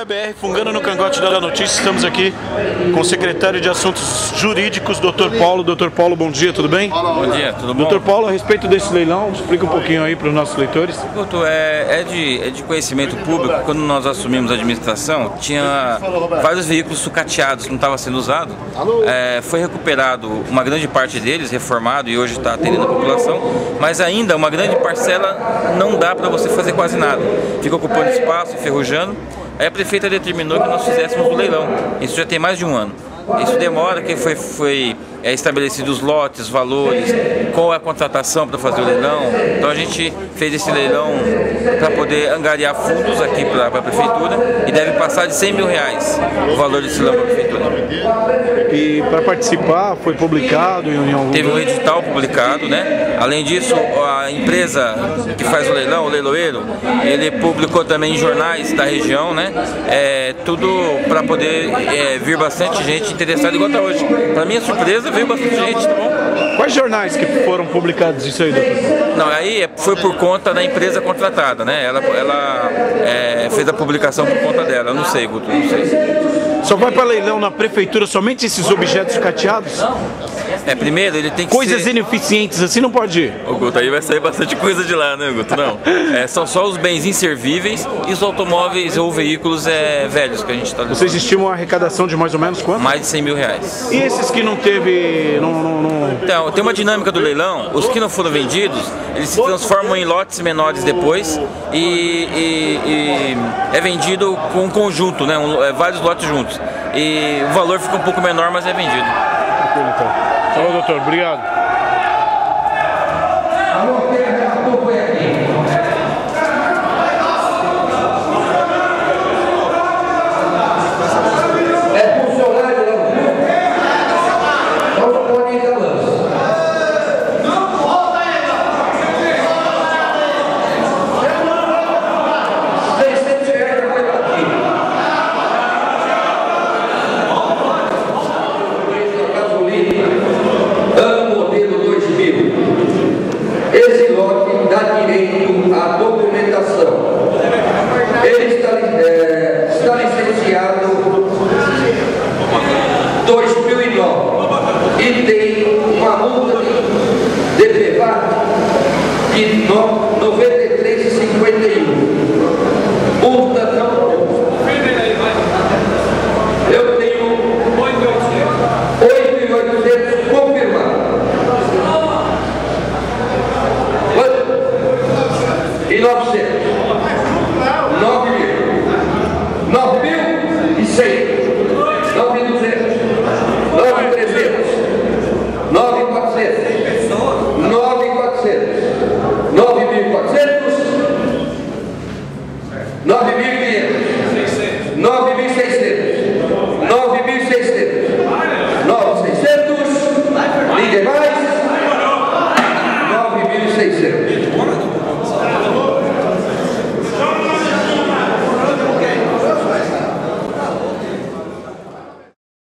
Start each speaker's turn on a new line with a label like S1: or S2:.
S1: Folha BR, fungando no cangote da notícia. Estamos aqui com o secretário de Assuntos Jurídicos, Dr. Paulo. Dr. Paulo, bom dia, tudo bem?
S2: Bom dia, tudo bom?
S1: Dr. Paulo, a respeito desse leilão, explica um pouquinho aí para os nossos leitores.
S2: Guto, é de conhecimento público. Quando nós assumimos a administração, tinha vários veículos sucateados que não estavam sendo usados. Foi recuperado uma grande parte deles, reformado, e hoje está atendendo a população, mas ainda uma grande parcela não dá para você fazer quase nada. Fica ocupando espaço, enferrujando. Aí a prefeita determinou que nós fizéssemos o leilão. Isso já tem mais de um ano. Isso demora, que foi estabelecido os lotes, valores, qual é a contratação para fazer o leilão. Então a gente fez esse leilão para poder angariar fundos aqui para a prefeitura e deve passar de 100 mil reais o valor desse leilão para a prefeitura.
S1: E para participar foi publicado em algum...
S2: Teve um edital publicado, né? Além disso, a empresa que faz o leilão, o leiloeiro, ele publicou também em jornais da região, né? Tudo para poder vir bastante gente interessada igual está hoje. Para minha surpresa, veio bastante gente, tá bom?
S1: Quais jornais que foram publicados isso aí, doutor?
S2: Não, aí foi por conta da empresa contratada, né? Ela fez a publicação por conta dela, eu não sei, Guto, não sei.
S1: Só vai para leilão na prefeitura somente esses objetos sucateados?
S2: Primeiro ele tem que
S1: coisas ineficientes assim não pode ir.
S2: Ô Guto, aí vai sair bastante coisa de lá, né, Guto? Não. São só os bens inservíveis e os automóveis ou veículos velhos que a gente está levando.
S1: Vocês estimam a arrecadação de mais ou menos quanto?
S2: Mais de 100 mil reais.
S1: E esses que não teve...
S2: Então, tem uma dinâmica do leilão. Os que não foram vendidos, eles se transformam em lotes menores depois e é vendido com um conjunto, né? Vários lotes juntos. E o valor fica um pouco menor, mas é vendido.
S1: Falou, doutor. Obrigado.
S3: Esse lote dá direito à documentação. Ele está licenciado 2009 e tem uma multa de PVAT de 93,51. Multa não. Eu tenho 8.800 confirmados. E 900, 9.100, 9.200, 9.300, 9.400, 9.400, 9.400, 9.500, 9.600, 9.600, 9.600, ninguém mais, 9.600.